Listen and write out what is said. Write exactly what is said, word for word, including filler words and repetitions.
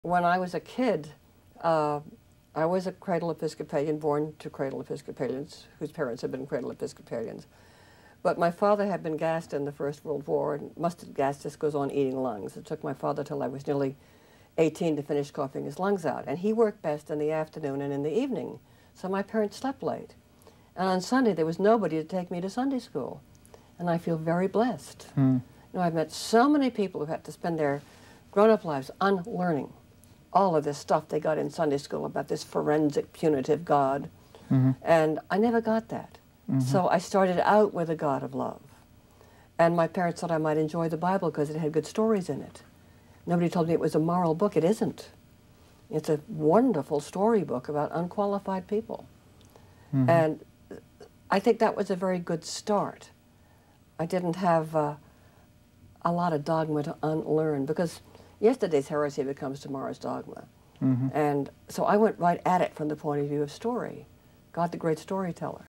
When I was a kid, uh, I was a cradle Episcopalian, born to cradle Episcopalians, whose parents had been cradle Episcopalians. But my father had been gassed in the First World War, and mustard gas just goes on eating lungs. It took my father till I was nearly eighteen to finish coughing his lungs out. And he worked best in the afternoon and in the evening, so my parents slept late. And on Sunday, there was nobody to take me to Sunday school. And I feel very blessed. Hmm. You know, I've met so many people who had to spend their grown-up lives unlearning all of this stuff they got in Sunday school about this forensic, punitive God. Mm-hmm. And I never got that. Mm-hmm. So I started out with a God of love. And my parents thought I might enjoy the Bible because it had good stories in it. Nobody told me it was a moral book. It isn't. It's a wonderful storybook about unqualified people. Mm-hmm. And I think that was a very good start. I didn't have uh, a lot of dogma to unlearn, because yesterday's heresy becomes tomorrow's dogma. Mm-hmm. And so I went right at it from the point of view of story. God, the great storyteller.